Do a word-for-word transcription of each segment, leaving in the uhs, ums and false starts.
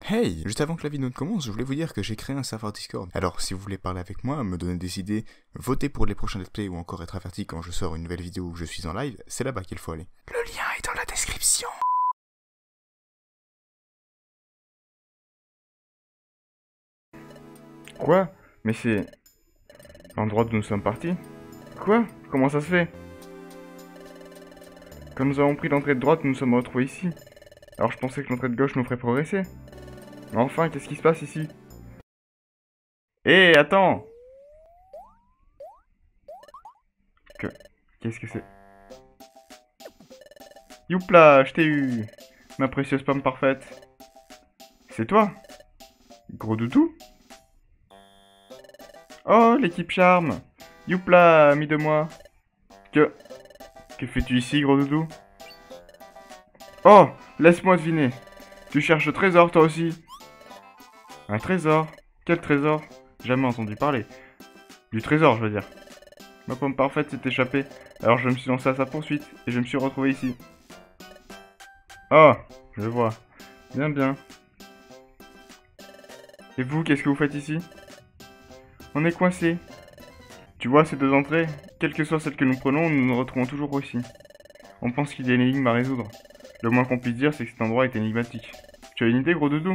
Hey, juste avant que la vidéo ne commence, je voulais vous dire que j'ai créé un serveur Discord. Alors, si vous voulez parler avec moi, me donner des idées, voter pour les prochains let's play ou encore être averti quand je sors une nouvelle vidéo où je suis en live, c'est là-bas qu'il faut aller. Le lien est dans la description. Quoi? Mais c'est l'endroit d'où nous sommes partis? Quoi? Comment ça se fait? Quand nous avons pris l'entrée de droite, nous nous sommes retrouvés ici. Alors je pensais que l'entrée de gauche nous ferait progresser. Mais enfin, qu'est-ce qui se passe ici? Hé, attends! Que... Qu'est-ce que c'est? Youpla, je t'ai eu! Ma précieuse pomme parfaite. C'est toi? Gros doudou? Oh, l'équipe charme! Youpla, ami de moi! Que... Que fais-tu ici, gros doudou? Oh! Laisse-moi deviner. Tu cherches le trésor, toi aussi? Un trésor? Quel trésor? Jamais entendu parler. Du trésor, je veux dire. Ma pomme parfaite s'est échappée, alors je me suis lancé à sa poursuite, et je me suis retrouvé ici. Oh! Je vois. Bien, bien. Et vous, qu'est-ce que vous faites ici? On est coincés. Tu vois ces deux entrées? Quelle que soit celle que nous prenons, nous nous retrouvons toujours ici. On pense qu'il y a une énigme à résoudre. Le moins qu'on puisse dire, c'est que cet endroit est énigmatique. Tu as une idée, gros doudou?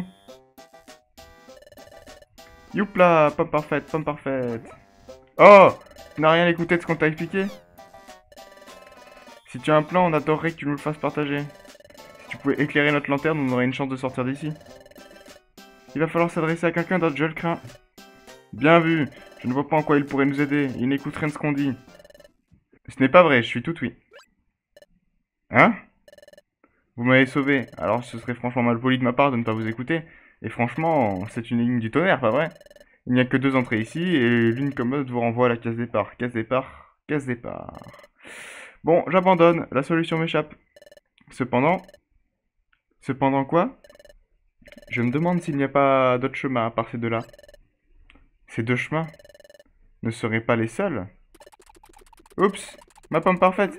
Youpla, pomme parfaite, pomme parfaite. Oh! Tu n'as rien écouté de ce qu'on t'a expliqué? Si tu as un plan, on adorerait que tu nous le fasses partager. Si tu pouvais éclairer notre lanterne, on aurait une chance de sortir d'ici. Il va falloir s'adresser à quelqu'un d'autre, je le crains. Bien vu. Je ne vois pas en quoi il pourrait nous aider. Il n'écoute rien de ce qu'on dit. Ce n'est pas vrai, je suis tout oui. Hein? Vous m'avez sauvé, alors ce serait franchement mal poli de ma part de ne pas vous écouter. Et franchement, c'est une ligne du tonnerre, pas vrai? Il n'y a que deux entrées ici, et l'une comme l'autre vous renvoie à la case départ. Case départ, case départ. Bon, j'abandonne, la solution m'échappe. Cependant... Cependant quoi? Je me demande s'il n'y a pas d'autre chemin à part ces deux-là. Ces deux chemins ne seraient pas les seuls? Oups, ma pomme parfaite.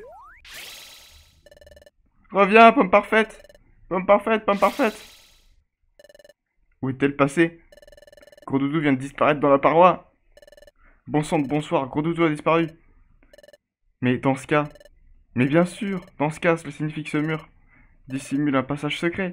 Reviens, pomme parfaite. Pomme parfaite, pomme parfaite. Où est-elle passée? Gros doudou vient de disparaître dans la paroi. Bon sang de bonsoir, gros doudou a disparu. Mais dans ce cas... Mais bien sûr, dans ce cas, cela signifie que ce mur dissimule un passage secret.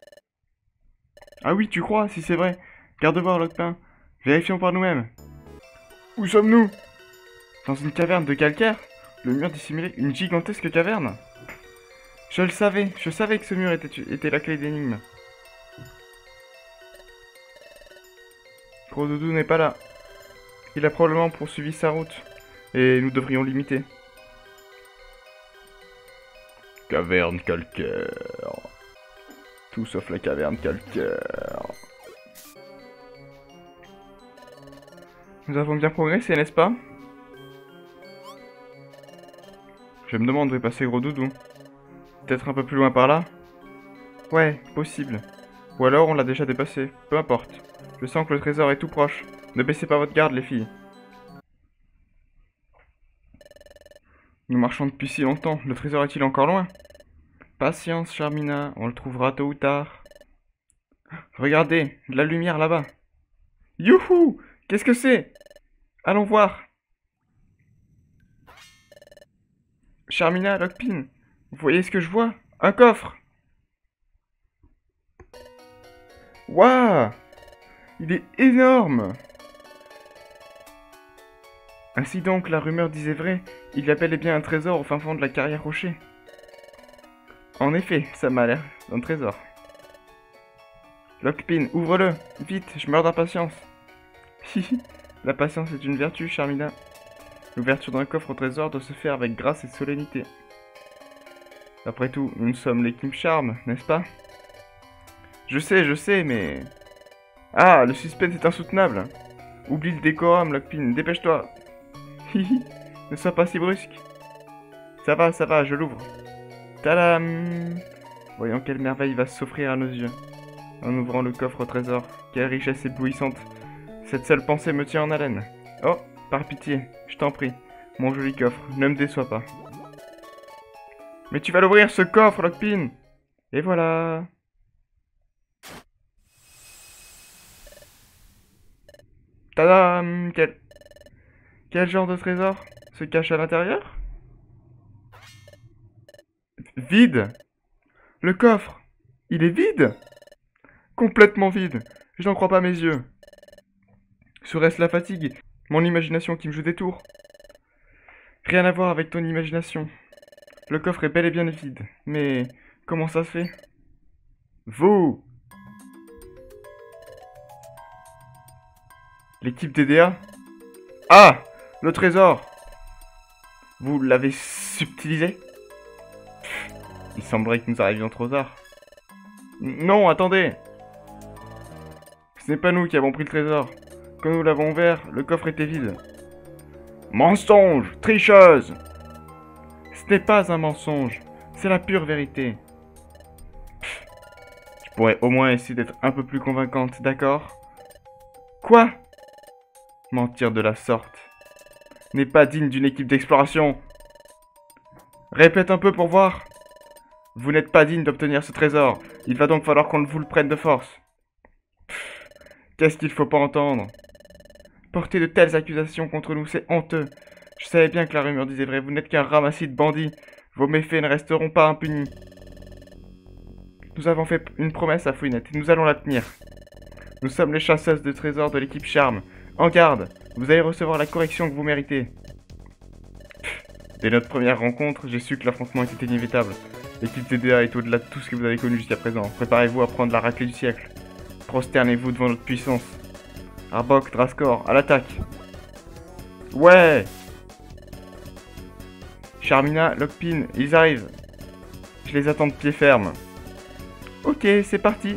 Ah oui, tu crois, si c'est vrai. Garde voir, Locpin. Vérifions par nous-mêmes. Où sommes-nous? Dans une caverne de calcaire? Le mur dissimulait une gigantesque caverne? Je le savais, je savais que ce mur était, était la clé d'énigme. Gros doudou n'est pas là. Il a probablement poursuivi sa route. Et nous devrions l'imiter. Caverne calcaire. Tout sauf la caverne calcaire. Nous avons bien progressé, n'est-ce pas? Je me demande où est passé Gros Doudou. Peut-être un peu plus loin par là? Ouais, possible. Ou alors on l'a déjà dépassé. Peu importe. Je sens que le trésor est tout proche. Ne baissez pas votre garde, les filles. Nous marchons depuis si longtemps. Le trésor est-il encore loin? Patience, Charmina. On le trouvera tôt ou tard. Regardez, de la lumière là-bas. Youhou! Qu'est-ce que c'est? Allons voir. Charmina, Lockpin, vous voyez ce que je vois? Un coffre! Waouh! Il est énorme! Ainsi donc, la rumeur disait vrai, il y a bel et bien un trésor au fin fond de la carrière rocher. En effet, ça m'a l'air d'un trésor. Lockpin, ouvre-le! Vite, je meurs d'impatience. Hihi, la patience est une vertu, Charmina. L'ouverture d'un coffre au trésor doit se faire avec grâce et solennité. Après tout, nous sommes l'équipe Charme, n'est-ce pas? Je sais, je sais, mais... Ah, le suspense est insoutenable. Oublie le décorum, Lockpin, dépêche-toi. Hihi, ne sois pas si brusque. Ça va, ça va, je l'ouvre. Tadam! Voyons quelle merveille va s'offrir à nos yeux. En ouvrant le coffre au trésor, quelle richesse éblouissante. Cette seule pensée me tient en haleine. Oh, par pitié, je t'en prie, mon joli coffre, ne me déçois pas. Mais tu vas l'ouvrir ce coffre, Lockpin! Et voilà! Tadam! Quel... Quel genre de trésor se cache à l'intérieur? Vide! Le coffre! Il est vide! Complètement vide! Je n'en crois pas mes yeux. Serait-ce la fatigue? Mon imagination qui me joue des tours? Rien à voir avec ton imagination. Le coffre est bel et bien vide. Mais comment ça se fait? Vous! L'équipe D D A? Ah! Le trésor! Vous l'avez subtilisé? Il semblerait que nous arrivions trop tard. Non, attendez! Ce n'est pas nous qui avons pris le trésor. Quand nous l'avons ouvert, le coffre était vide. Mensonge! Tricheuse! Ce n'est pas un mensonge, c'est la pure vérité. Pff, tu pourrais au moins essayer d'être un peu plus convaincante, d'accord? Quoi? Mentir de la sorte n'est pas digne d'une équipe d'exploration. Répète un peu pour voir. Vous n'êtes pas digne d'obtenir ce trésor. Il va donc falloir qu'on vous le prenne de force. Qu'est-ce qu'il faut pas entendre? Porter de telles accusations contre nous, c'est honteux. Je savais bien que la rumeur disait vrai. Vous n'êtes qu'un ramassis de bandits. Vos méfaits ne resteront pas impunis. Nous avons fait une promesse à Fouinette et nous allons la tenir. Nous sommes les chasseuses de trésors de l'équipe Charme. En garde, vous allez recevoir la correction que vous méritez. Pff, dès notre première rencontre, j'ai su que l'affrontement était inévitable. L'équipe D D A est au-delà de tout ce que vous avez connu jusqu'à présent. Préparez-vous à prendre la raclée du siècle. Prosternez-vous devant notre puissance. Arbok, Draskor, à l'attaque. Ouais! Charmina, Lockpin, ils arrivent. Je les attends de pied ferme. Ok, c'est parti.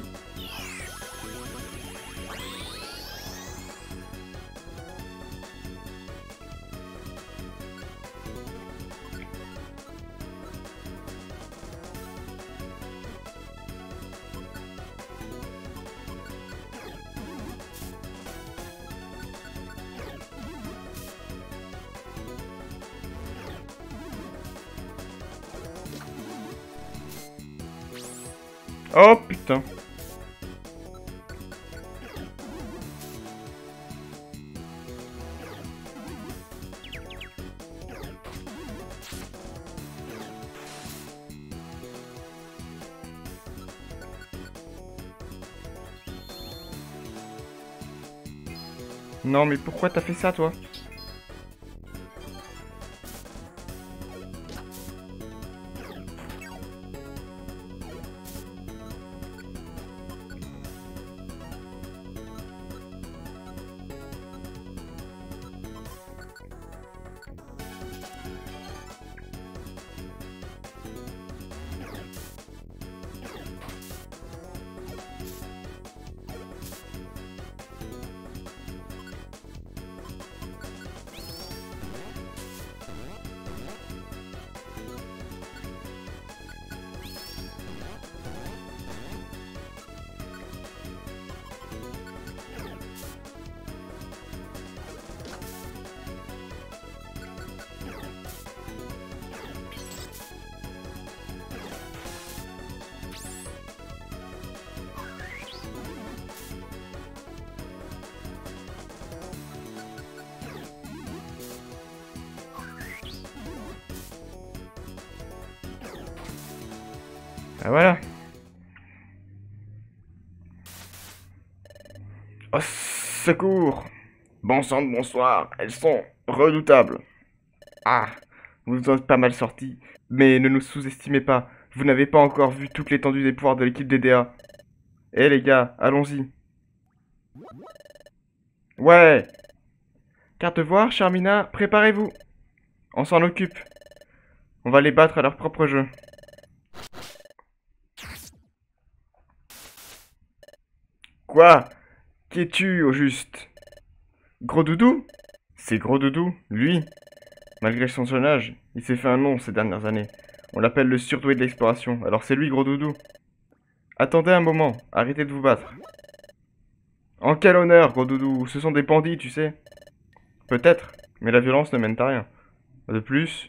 Oh putain. Non mais pourquoi t'as fait ça toi? Ah voilà. Au secours. Bon sang de bonsoir, elles sont redoutables. Ah, vous vous en êtes pas mal sortis. Mais ne nous sous-estimez pas, vous n'avez pas encore vu toute l'étendue des pouvoirs de l'équipe D D A. Eh les gars, allons-y. Ouais. Carte de voir, Charmina, préparez-vous. On s'en occupe. On va les battre à leur propre jeu. Quoi? Qui es-tu, au juste? Gros Doudou? C'est Gros Doudou, lui. Malgré son jeune âge, il s'est fait un nom ces dernières années. On l'appelle le surdoué de l'exploration, alors c'est lui, Gros Doudou. Attendez un moment, arrêtez de vous battre. En quel honneur, Gros Doudou? Ce sont des bandits, tu sais. Peut-être, mais la violence ne mène à rien. De plus,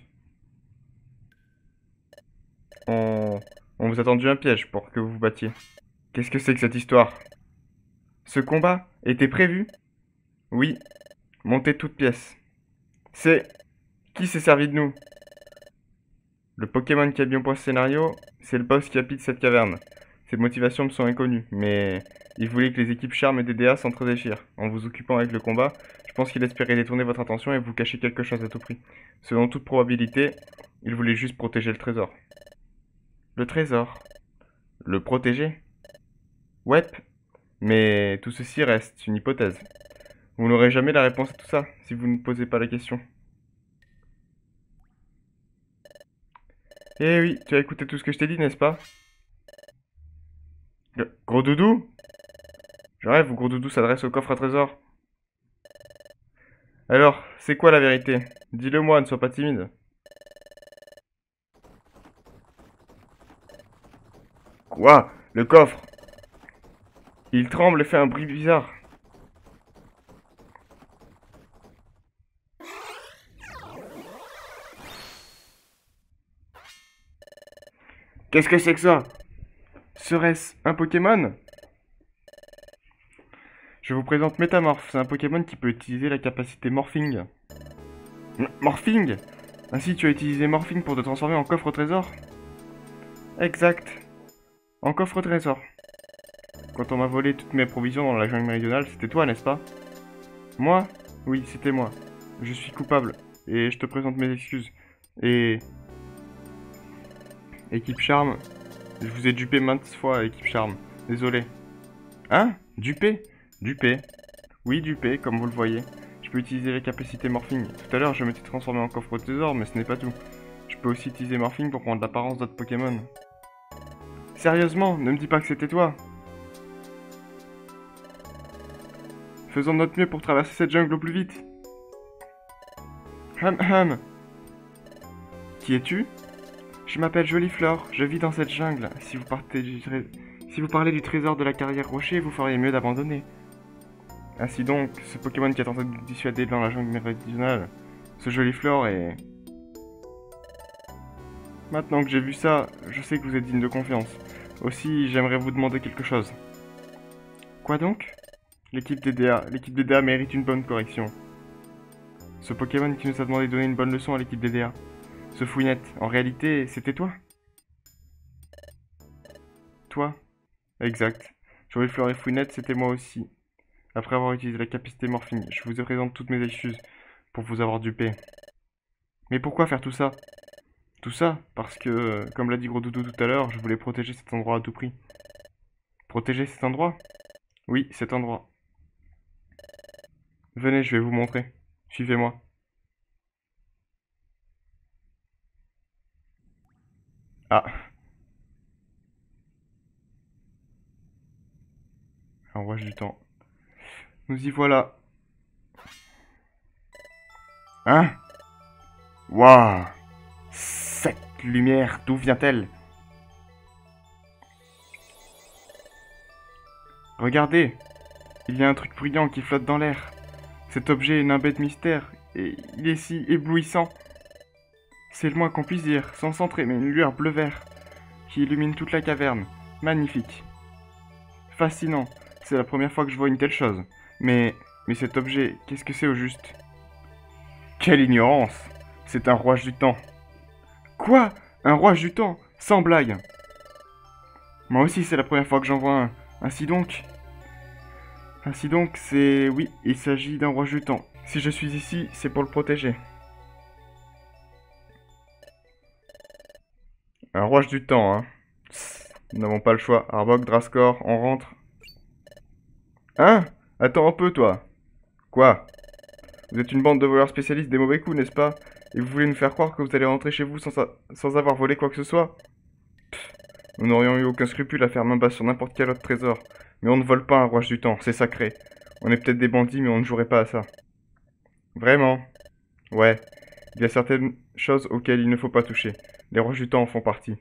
on... on vous a tendu un piège pour que vous vous battiez. Qu'est-ce que c'est que cette histoire? Ce combat était prévu? Oui. Montez toute pièce. C'est... Qui s'est servi de nous? Le Pokémon qui a bien point ce scénario, c'est le boss qui habite cette caverne. Ses motivations me sont inconnues, mais il voulait que les équipes Charme et D D A s'entre-déchirent. En vous occupant avec le combat, je pense qu'il espérait détourner votre attention et vous cacher quelque chose à tout prix. Selon toute probabilité, il voulait juste protéger le trésor. Le trésor? Le protéger? Ouais, mais tout ceci reste une hypothèse. Vous n'aurez jamais la réponse à tout ça, si vous ne posez pas la question. Eh oui, tu as écouté tout ce que je t'ai dit, n'est-ce pas? Gros doudou? Je rêve où Gros doudou s'adresse au coffre à trésor. Alors, c'est quoi la vérité? Dis-le moi, ne sois pas timide. Quoi? Le coffre? Il tremble et fait un bruit bizarre. Qu'est-ce que c'est que ça? Serait-ce un Pokémon? Je vous présente Métamorph, c'est un Pokémon qui peut utiliser la capacité Morphing. M Morphing? Ainsi tu as utilisé Morphing pour te transformer en coffre au trésor? Exact. En coffre au trésor. Quand on m'a volé toutes mes provisions dans la jungle méridionale, c'était toi, n'est-ce pas? Moi? Oui, c'était moi. Je suis coupable, et je te présente mes excuses. Et... Équipe Charme, je vous ai dupé maintes fois, Équipe Charme. Désolé. Hein? Dupé? Dupé. Oui, dupé, comme vous le voyez. Je peux utiliser la capacité Morphing. Tout à l'heure, je m'étais transformé en coffre au trésor, mais ce n'est pas tout. Je peux aussi utiliser Morphing pour prendre l'apparence d'autres Pokémon. Sérieusement, ne me dis pas que c'était toi. Faisons de notre mieux pour traverser cette jungle au plus vite. Hum hum. Qui es-tu? Je m'appelle Joliflore, je vis dans cette jungle. Si vous, partez du si vous parlez du trésor de la carrière rocher, vous feriez mieux d'abandonner. Ainsi donc, ce Pokémon qui a tenté de nous dissuader dans la jungle méridionale, ce Joliflore est... Maintenant que j'ai vu ça, je sais que vous êtes digne de confiance. Aussi, j'aimerais vous demander quelque chose. Quoi donc? L'équipe D D A. L'équipe D D A mérite une bonne correction. Ce Pokémon qui nous a demandé de donner une bonne leçon à l'équipe D D A. Ce Fouinette, en réalité, c'était toi? Toi? Exact. Joliflore et Fouinette, c'était moi aussi. Après avoir utilisé la capacité Morphing, je vous présente toutes mes excuses pour vous avoir dupé. Mais pourquoi faire tout ça? Tout ça, parce que, comme l'a dit Gros Doudou tout à l'heure, je voulais protéger cet endroit à tout prix. Protéger cet endroit? Oui, cet endroit. Venez, je vais vous montrer. Suivez-moi. Ah. Un rouage du temps. Nous y voilà. Hein? Waouh! Cette lumière, d'où vient-elle? Regardez! Il y a un truc brillant qui flotte dans l'air. Cet objet est une bête mystère, et il est si éblouissant. C'est le moins qu'on puisse dire, sans centrer, mais une lueur bleu-vert, qui illumine toute la caverne. Magnifique. Fascinant. C'est la première fois que je vois une telle chose. Mais, mais cet objet, qu'est-ce que c'est au juste? Quelle ignorance! C'est un rouage du temps. Quoi? Un rouage du temps? Sans blague. Moi aussi, c'est la première fois que j'en vois un. Ainsi donc... Ainsi donc, c'est... Oui, il s'agit d'un rouage du temps. Si je suis ici, c'est pour le protéger. Un rouage du temps, hein. Nous n'avons pas le choix. Arbok, Drascore, on rentre. Hein? Attends un peu, toi. Quoi? Vous êtes une bande de voleurs spécialistes des mauvais coups, n'est-ce pas? Et vous voulez nous faire croire que vous allez rentrer chez vous sans, sans avoir volé quoi que ce soit? Pff, nous n'aurions eu aucun scrupule à faire main basse sur n'importe quel autre trésor. Mais on ne vole pas un rouage du temps, c'est sacré. On est peut-être des bandits, mais on ne jouerait pas à ça. Vraiment? Ouais. Il y a certaines choses auxquelles il ne faut pas toucher. Les rouages du temps en font partie.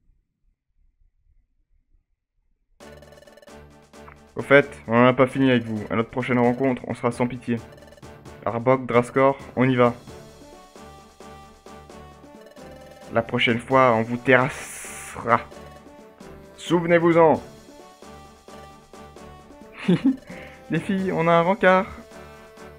Au fait, on n'en a pas fini avec vous. À notre prochaine rencontre, on sera sans pitié. Arbok, Drascore, on y va. La prochaine fois, on vous terrassera. Souvenez-vous-en. Les filles, on a un rencard.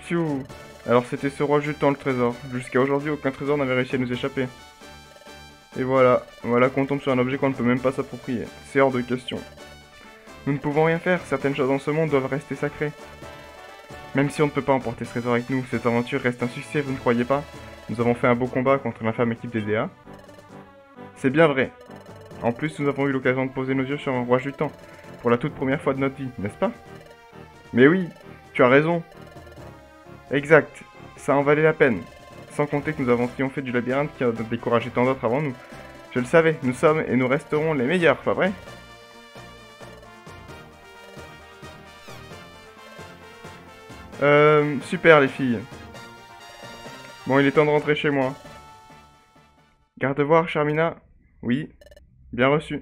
Pfiou. Alors c'était ce roi jutant le trésor. Jusqu'à aujourd'hui, aucun trésor n'avait réussi à nous échapper. Et voilà, voilà qu'on tombe sur un objet qu'on ne peut même pas s'approprier. C'est hors de question. Nous ne pouvons rien faire, certaines choses dans ce monde doivent rester sacrées. Même si on ne peut pas emporter ce trésor avec nous, cette aventure reste un succès, vous ne croyez pas? Nous avons fait un beau combat contre l'infâme équipe des D A. C'est bien vrai. En plus, nous avons eu l'occasion de poser nos yeux sur un roi jutant, pour la toute première fois de notre vie, n'est-ce pas? Mais oui, tu as raison. Exact, ça en valait la peine. Sans compter que nous avons triomphé du labyrinthe qui a découragé tant d'autres avant nous. Je le savais, nous sommes et nous resterons les meilleurs, pas vrai? Euh, super les filles. Bon, il est temps de rentrer chez moi. Garde-voir, Charmina? Oui, bien reçu.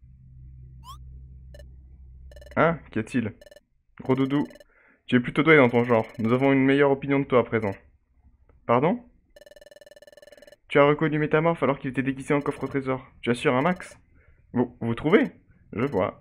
Hein? Qu'y a-t-il? Gros doudou, tu es plutôt doué dans ton genre. Nous avons une meilleure opinion de toi à présent. Pardon? Tu as reconnu Métamorphe alors qu'il était déguisé en coffre au trésor. Tu assures un max? Vous, vous trouvez? Je vois.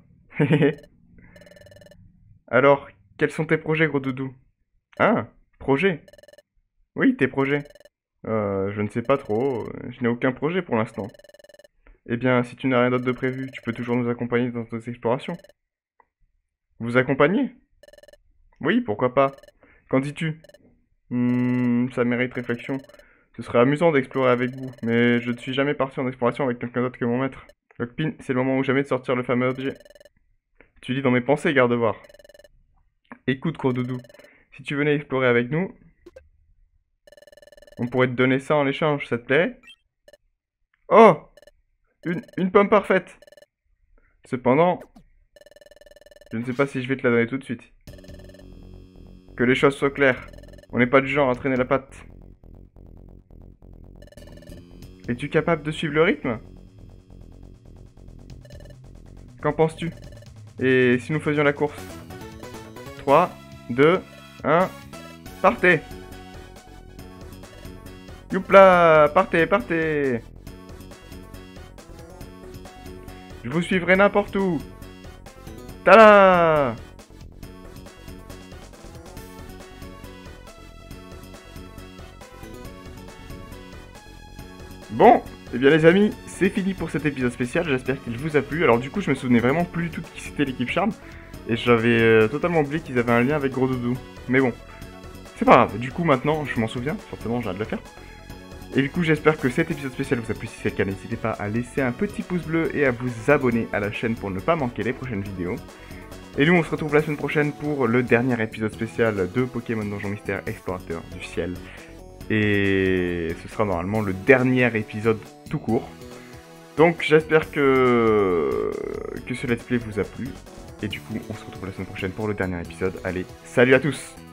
Alors, quels sont tes projets, gros doudou? Ah, projets? Oui, tes projets. Euh, je ne sais pas trop. Je n'ai aucun projet pour l'instant. Eh bien, si tu n'as rien d'autre de prévu, tu peux toujours nous accompagner dans tes explorations. Vous accompagner? Oui, pourquoi pas. Qu'en dis-tu? Hmm, ça mérite réflexion. Ce serait amusant d'explorer avec vous, mais je ne suis jamais parti en exploration avec quelqu'un d'autre que mon maître. Lockpin, c'est le moment ou jamais de sortir le fameux objet. Tu lis dans mes pensées, garde-voir. Écoute, gros doudou, si tu venais explorer avec nous, on pourrait te donner ça en échange, ça te plairait? Oh! Une, une pomme parfaite! Cependant, je ne sais pas si je vais te la donner tout de suite. Que les choses soient claires, on n'est pas du genre à traîner la patte. Es-tu capable de suivre le rythme? Qu'en penses-tu? Et si nous faisions la course? trois, deux, un, partez! Youpla! Partez, partez! Je vous suivrai n'importe où! Tada! Bon, et eh bien les amis, c'est fini pour cet épisode spécial, j'espère qu'il vous a plu. Alors du coup, je me souvenais vraiment plus du tout de qui c'était l'équipe Charme, et j'avais euh, totalement oublié qu'ils avaient un lien avec Gros Doudou. Mais bon, c'est pas grave, du coup maintenant, je m'en souviens, forcément j'ai hâte de le faire. Et du coup, j'espère que cet épisode spécial vous a plu. Si c'est le cas, n'hésitez pas à laisser un petit pouce bleu et à vous abonner à la chaîne pour ne pas manquer les prochaines vidéos. Et nous, on se retrouve la semaine prochaine pour le dernier épisode spécial de Pokémon Donjon Mystère Explorateur du Ciel. Et ce sera normalement le dernier épisode tout court. Donc j'espère que... que ce let's play vous a plu. Et du coup, on se retrouve la semaine prochaine pour le dernier épisode. Allez, salut à tous!